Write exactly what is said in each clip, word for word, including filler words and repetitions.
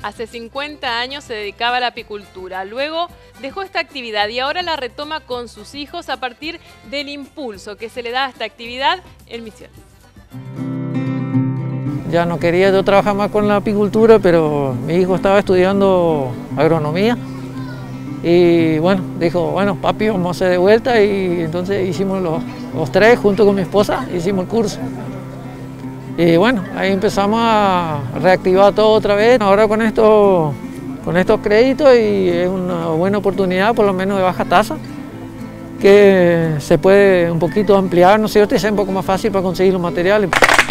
Hace cincuenta años se dedicaba a la apicultura, luego dejó esta actividad y ahora la retoma con sus hijos a partir del impulso que se le da a esta actividad en Misiones. Ya no quería yo trabajar más con la apicultura, pero mi hijo estaba estudiando agronomía y bueno, dijo, bueno papi, vamos a hacer de vuelta, y entonces hicimos los, los tres junto con mi esposa, hicimos el curso. Y bueno, ahí empezamos a reactivar todo otra vez. Ahora con, esto, con estos créditos, y es una buena oportunidad, por lo menos de baja tasa, que se puede un poquito ampliar, ¿no es cierto? Y sea un poco más fácil para conseguir los materiales.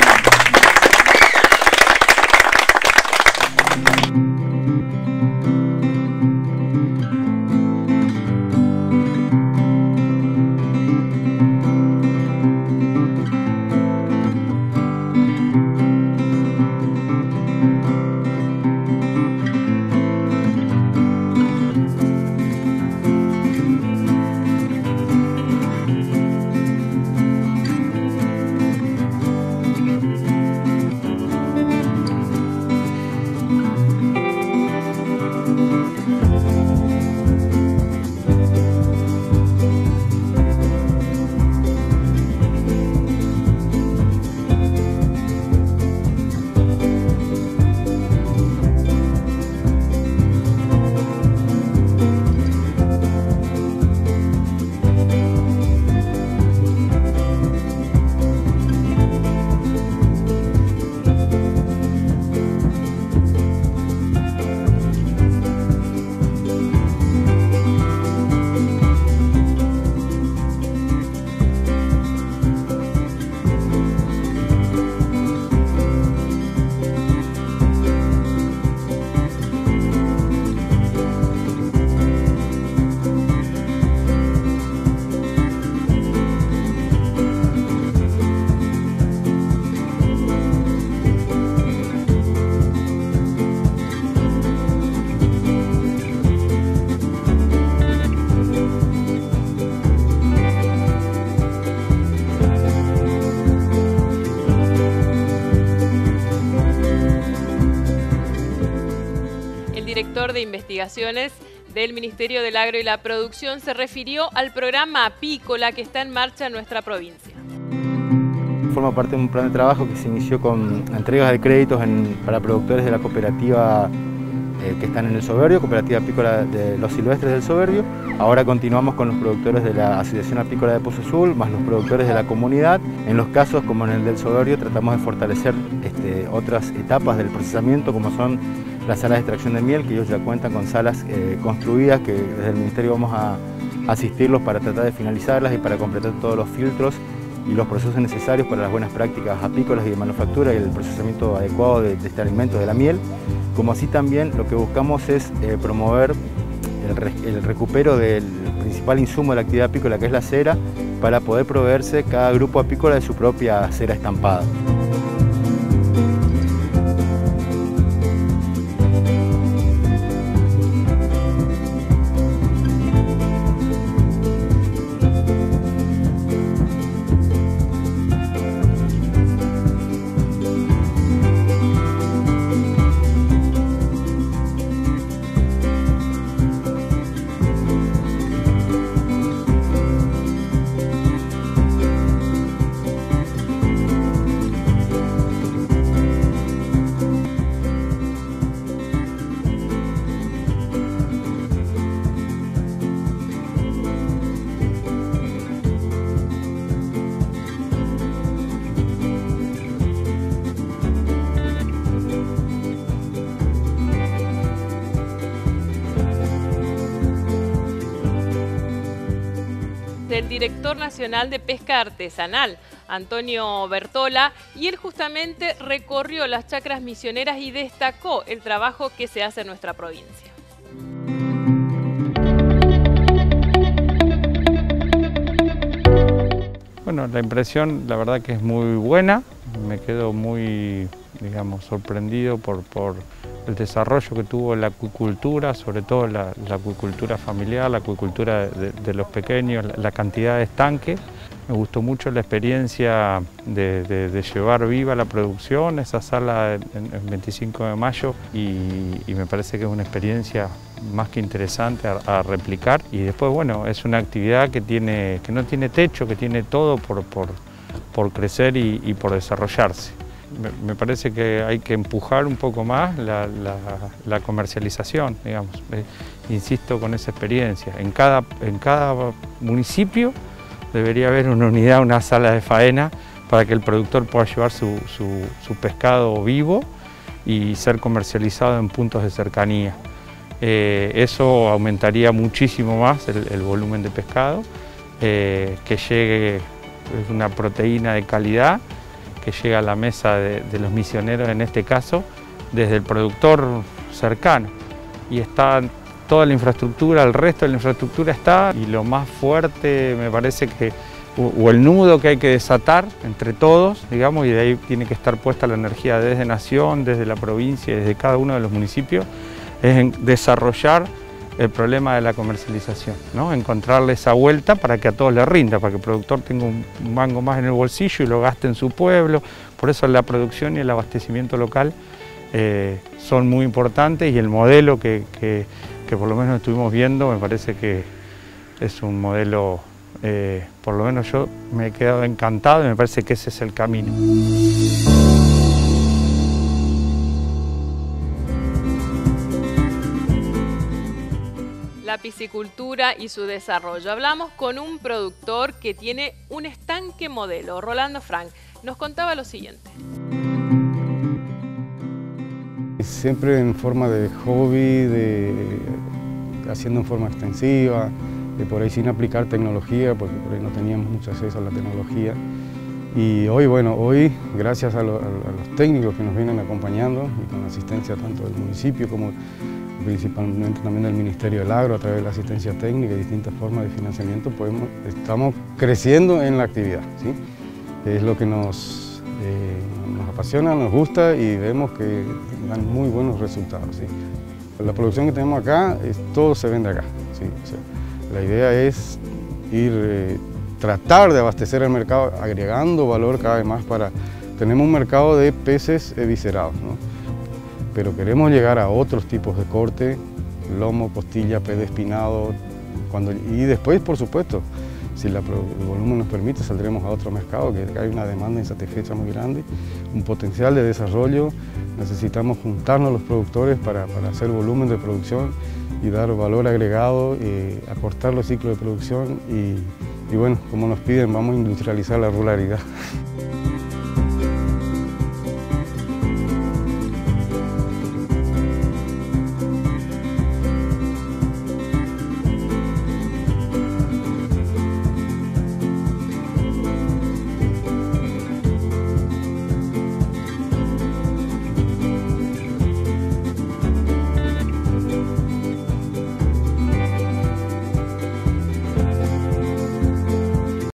El director de investigaciones del Ministerio del Agro y la Producción se refirió al programa apícola que está en marcha en nuestra provincia. Forma parte de un plan de trabajo que se inició con entregas de créditos en, para productores de la cooperativa eh, que están en el Soberbio, Cooperativa Apícola de los Silvestres del Soberbio. Ahora continuamos con los productores de la Asociación Apícola de Pozo Azul, más los productores de la comunidad. En los casos como en el del Soberbio tratamos de fortalecer este, otras etapas del procesamiento, como son las salas de extracción de miel, que ellos ya cuentan con salas eh, construidas, que desde el Ministerio vamos a asistirlos para tratar de finalizarlas y para completar todos los filtros y los procesos necesarios para las buenas prácticas apícolas y de manufactura y el procesamiento adecuado de, de este alimento, de la miel. Como así también lo que buscamos es eh, promover el, re, el recupero del principal insumo de la actividad apícola, que es la cera, para poder proveerse cada grupo apícola de su propia cera estampada. Del director nacional de pesca artesanal, Antonio Bertola, y él justamente recorrió las chacras misioneras y destacó el trabajo que se hace en nuestra provincia. Bueno, la impresión la verdad que es muy buena, me quedo muy, digamos, sorprendido por, por el desarrollo que tuvo la acuicultura, sobre todo la, la acuicultura familiar, la acuicultura de, de los pequeños, la, la cantidad de estanques. Me gustó mucho la experiencia de, de, de llevar viva la producción, esa sala en el veinticinco de mayo, y, y me parece que es una experiencia más que interesante a, a replicar. Y después, bueno, es una actividad que, tiene, que no tiene techo, que tiene todo por, por, por crecer y, y por desarrollarse. Me, me parece que hay que empujar un poco más la, la, la comercialización, digamos. Eh, insisto con esa experiencia. En cada, en cada municipio debería haber una unidad, una sala de faena para que el productor pueda llevar su, su, su pescado vivo y ser comercializado en puntos de cercanía. Eh, eso aumentaría muchísimo más el, el volumen de pescado, eh, que llegue una proteína de calidad, que llegue a la mesa de, de los misioneros en este caso, desde el productor cercano. Y está toda la infraestructura, el resto de la infraestructura está, y lo más fuerte me parece que, o, o el nudo que hay que desatar entre todos, digamos, y de ahí tiene que estar puesta la energía desde Nación, desde la provincia, desde cada uno de los municipios, es en desarrollar el problema de la comercialización, ¿no? Encontrarle esa vuelta para que a todos les rinda, para que el productor tenga un mango más en el bolsillo y lo gaste en su pueblo. Por eso la producción y el abastecimiento local eh, son muy importantes, y el modelo que, que, que por lo menos estuvimos viendo me parece que es un modelo, eh, por lo menos yo me he quedado encantado y me parece que ese es el camino. La piscicultura y su desarrollo. Hablamos con un productor que tiene un estanque modelo, Rolando Frank. Nos contaba lo siguiente. Siempre en forma de hobby, de, haciendo en forma extensiva, de por ahí sin aplicar tecnología, porque por ahí no teníamos mucho acceso a la tecnología. Y hoy, bueno, hoy, gracias a, lo, a los técnicos que nos vienen acompañando y con la asistencia tanto del municipio como principalmente también del Ministerio del Agro, a través de la asistencia técnica y distintas formas de financiamiento, podemos, estamos creciendo en la actividad, ¿sí? Es lo que nos, eh, nos apasiona, nos gusta, y vemos que dan muy buenos resultados, ¿sí? La producción que tenemos acá, es, todo se vende acá, ¿sí? O sea, la idea es ir, eh, tratar de abastecer el mercado, agregando valor cada vez más para... Tenemos un mercado de peces eviscerados, ¿no? Pero queremos llegar a otros tipos de corte, lomo, costilla, pez de espinado, cuando, y después, por supuesto, si la, el volumen nos permite, saldremos a otro mercado, que hay una demanda insatisfecha muy grande, un potencial de desarrollo. Necesitamos juntarnos los productores para, para hacer volumen de producción y dar valor agregado, eh, acortar los ciclos de producción y, y bueno, como nos piden, vamos a industrializar la ruralidad.